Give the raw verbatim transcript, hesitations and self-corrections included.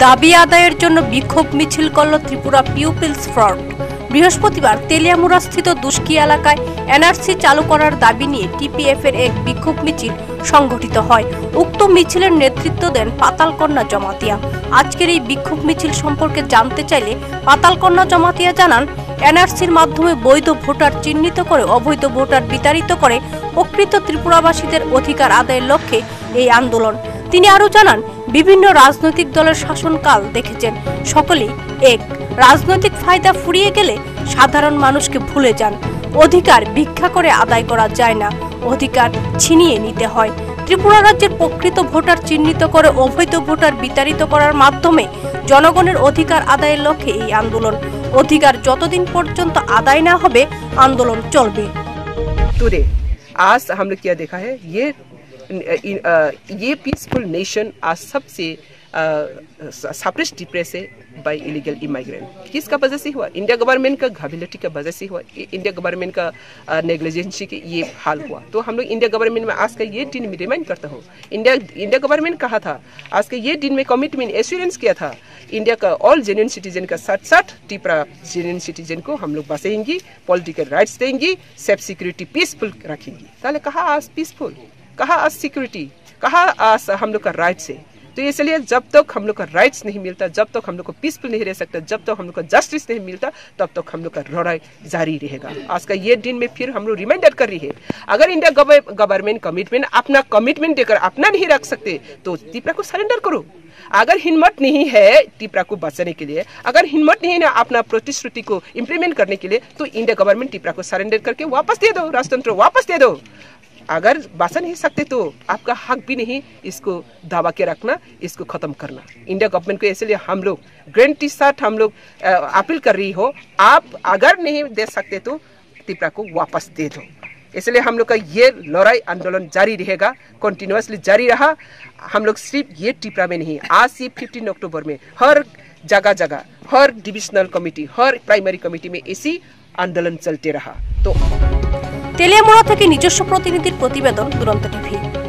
দাবি আদায়ের জন্য বিক্ষোভ মিছিল করল ত্রিপুরা পিপলস ফ্রন্ট। বৃহস্পতিবার তেলিয়ামুড়াস্থিত দুস্কি এলাকায় এনআরসি চালু করার দাবি নিয়ে টিপিএফ এর এক বিক্ষোভ মিছিল সংগঠিত হয়। উক্ত মিছিলের নেতৃত্ব দেন পাতালকন্যা জমাতিয়া। আজকের এই বিক্ষোভ মিছিল সম্পর্কে জানতে চাইলে পাতালকন্যা জমাতিয়া জানান, এনআরসির মাধ্যমে বৈধ ভোটার চিহ্নিত করে অবৈধ ভোটার বিতাড়িত করে প্রকৃত ত্রিপুরাবাসীদের অধিকার আদায়ের লক্ষ্যে এই আন্দোলন। তিনি আরো জানান, বিভিন্ন রাজনৈতিক দলের শাসনকাল দেখেছেন, সকলেই এক। রাজনৈতিক ফায়দা ফুরিয়ে গেলে সাধারণ মানুষকে ভুলে যান। অধিকার ভিক্ষা করে আদায় করা যায় না, অধিকার ছিনিয়ে নিতে হয়। ত্রিপুরা রাজ্যের প্রকৃত ভোটার চিহ্নিত করে অবৈধ ভোটার বিতাড়িত করার মাধ্যমে জনগণের অধিকার আদায়ের লক্ষ্যে এই আন্দোলন। অধিকার যতদিন পর্যন্ত আদায় না হবে আন্দোলন চলবে। टुडे आज हम लोग क्या देखा है, ये ये पीसफुल नेशन आज सबसे सप्रेस डिप्रेस है बाय इलीगल इमाइग्रेंट। किसका वजह से हुआ? इंडिया गवर्नमेंट का घाबिलिटी का वजह से हुआ। इंडिया गवर्नमेंट का नेग्लिजेंसी के ये हाल हुआ। तो हम लोग इंडिया गवर्नमेंट में आज का ये दिन में रिमाइंड करता हूँ, इंडिया इंडिया गवर्नमेंट कहा था, आज के ये दिन में कमिटमेंट एश्योरेंस किया था, इंडिया का ऑल जेन्युइन सिटीजन का साठ साठ टिपरा जेन्युइन सिटीजन को हम लोग बसेंगी, पॉलिटिकल राइट्स देंगी, सेफ सिक्योरिटी पीसफुल रखेंगी। ताले कहा आज पीसफुल, कहा आज सिक्योरिटी, कहा आज हम लोग का राइट्स है। तो इसलिए जब तक हम लोग का राइट्स नहीं मिलता, जब तक हम लोग को पीसफुल नहीं रह सकता, जब तक हम लोग को जस्टिस नहीं मिलता, तब तक हम लोग का लड़ाई जारी रहेगा। आज का ये दिन में फिर हम लोग रिमाइंडर कर रही है, अगर इंडिया गवर्नमेंट कमिटमेंट अपना कमिटमेंट देकर अपना नहीं रख सकते तो त्रिपुरा को सरेंडर करो। अगर हिम्मत नहीं है त्रिपुरा को बचाने के लिए, अगर हिम्मत नहीं है अपना प्रतिश्रुति को इम्प्लीमेंट करने के लिए, तो इंडिया गवर्नमेंट त्रिपुरा को सरेंडर करके वापस दे दो, राजतंत्र वापस दे दो। अगर बचा नहीं सकते तो आपका हक भी नहीं इसको दावा के रखना, इसको खत्म करना। इंडिया गवर्नमेंट को इसलिए हम लोग गारंटी साथ हम लोग अपील कर रही हो, आप अगर नहीं दे सकते तो त्रिपुरा को वापस दे दो। इसलिए हम लोग का ये लड़ाई आंदोलन जारी रहेगा, कंटिन्यूसली जारी रहा। हम लोग सिर्फ ये त्रिपुरा में नहीं, आज से फिफ्टीन अक्टूबर में हर जगह जगह, हर डिविजनल कमिटी, हर प्राइमरी कमिटी में इसी आंदोलन चलते रहा। तो তেলিয়ামুড়া থেকে নিজস্ব প্রতিনিধির প্রতিবেদন, দুরন্ত টিভি।